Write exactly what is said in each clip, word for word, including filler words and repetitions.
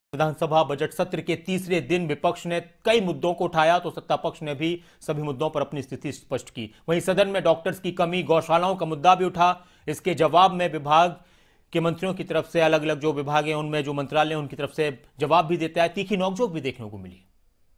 विधानसभा budget सत्र के तीसरे दिन विपक्ष ने कई मुद्दों को उठाया तो सत्ता पक्ष ने भी सभी मुद्दों पर अपनी स्थिति स्पष्ट की। वहीं सदन में डॉक्टर्स की कमी, गौशालाओं का मुद्दा भी उठा। इसके जवाब में विभाग के मंत्रियों की तरफ से, अलग अलग जो विभाग हैं उनमें जो मंत्रालय उनकी तरफ से जवाब भी देता है। तीखी नोकझोंक भी देखने को मिली।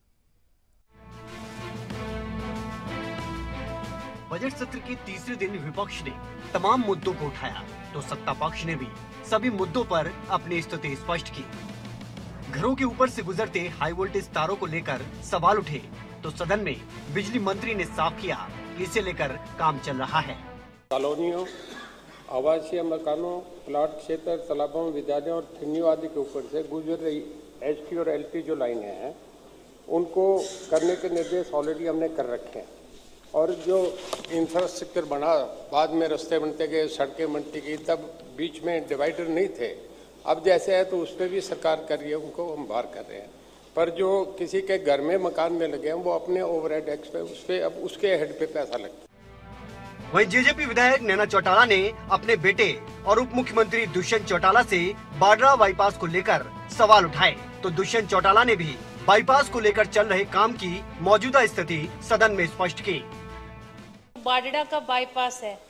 बजट सत्र के तीसरे दिन विपक्ष ने तमाम मुद्दों को उठाया तो सत्ता पक्ष ने भी सभी मुद्दों पर अपनी स्थिति स्पष्ट की। घरों के ऊपर से गुजरते हाई वोल्टेज तारों को लेकर सवाल उठे तो सदन में बिजली मंत्री ने साफ किया कि इसे लेकर काम चल रहा है। कॉलोनियों, आवासीय मकानों, प्लाट क्षेत्र, तालाबों, विद्यालयों और थिन्नियों आदि के ऊपर से गुजर रही एचटी और एलटी जो लाइनें हैं उनको करने के निर्देश ऑलरेडी हमने कर रखे हैं। और जो इंफ्रास्ट्रक्चर बना, बाद में रास्ते बनते गए, सड़कें बनती गई, तब बीच में डिवाइडर नहीं थे। अब जैसे है तो उस पर भी सरकार कर रही है, उनको हम बाहर कर रहे हैं। पर जो किसी के घर में मकान में लगे हैं वो अपने ओवरहेड टैक्स पे उस पे अब उसके हेड पे पैसा लगता है। वहीं जेजेपी विधायक नैना चौटाला ने अपने बेटे और उप मुख्यमंत्री दुष्यंत चौटाला से बाडरा बाईपास को लेकर सवाल उठाए तो दुष्यंत चौटाला ने भी बाईपास को लेकर चल रहे काम की मौजूदा स्थिति सदन में स्पष्ट की। बाडरा का बाईपास है,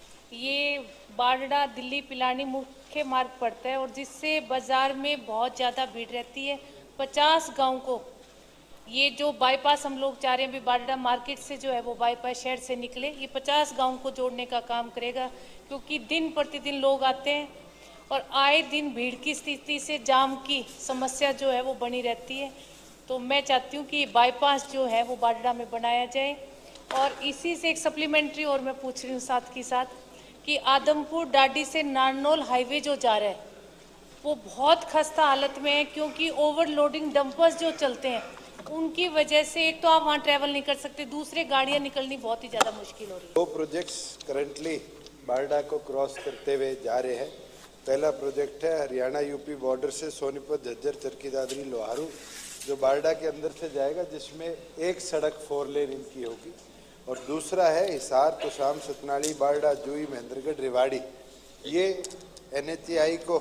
ये बाडरा दिल्ली पिलानी मुख्य मार्ग पड़ता है और जिससे बाजार में बहुत ज़्यादा भीड़ रहती है। पचास गांव को ये जो बाईपास हम लोग चाह रहे हैं, भी बाडरा मार्केट से जो है वो बाईपास शहर से निकले, ये पचास गांव को जोड़ने का काम करेगा। क्योंकि दिन प्रतिदिन लोग आते हैं और आए दिन भीड़ की स्थिति से जाम की समस्या जो है वो बनी रहती है। तो मैं चाहती हूँ कि बाईपास जो है वो बाडरा में बनाया जाए। और इसी से एक सप्लीमेंट्री और मैं पूछ रही हूँ साथ के साथ कि आदमपुर डाडी से नारनौल हाईवे जो जा रहा है वो बहुत खस्ता हालत में है, क्योंकि ओवरलोडिंग डंपर्स जो चलते हैं उनकी वजह से एक तो आप वहाँ ट्रैवल नहीं कर सकते, दूसरे गाड़ियाँ निकलनी बहुत ही ज़्यादा मुश्किल हो रही है। दो प्रोजेक्ट्स करंटली बारडा को क्रॉस करते हुए जा रहे हैं। पहला प्रोजेक्ट है हरियाणा यूपी बॉर्डर से सोनीपत, झज्जर, चरखी दादरी, लोहारू जो बारडा के अंदर से जाएगा, जिसमें एक सड़क फोर लेन इनकी होगी। और दूसरा है हिसार, तुशाम, सतनाली, बारडा, जुई, महेंद्रगढ़, रेवाड़ी। ये एनएचएआई को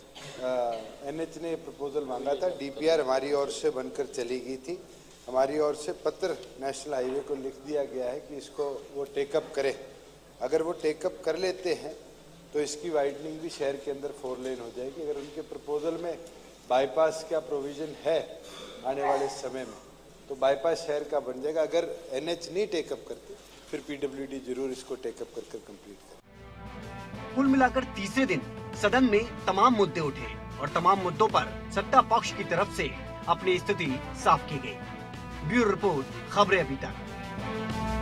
एनएच ने प्रपोजल मांगा था, डीपीआर हमारी ओर से बनकर चली गई थी। हमारी ओर से पत्र नेशनल हाईवे को लिख दिया गया है कि इसको वो टेकअप करें। अगर वो टेकअप कर लेते हैं तो इसकी वाइडनिंग भी शहर के अंदर फोर लेन हो जाएगी। अगर उनके प्रपोजल में बाईपास का प्रोविजन है आने वाले समय में तो बाईपास शहर का बन जाएगा। अगर एनएच नहीं टेकअप करते फिर पीडब्ल्यूडी जरूर इसको टेकअप कर कर कंप्लीट करे। कुल मिलाकर तीसरे दिन सदन में तमाम मुद्दे उठे और तमाम मुद्दों पर सत्ता पक्ष की तरफ से अपनी स्थिति साफ की गई। ब्यूरो रिपोर्ट, खबरें अभी तक।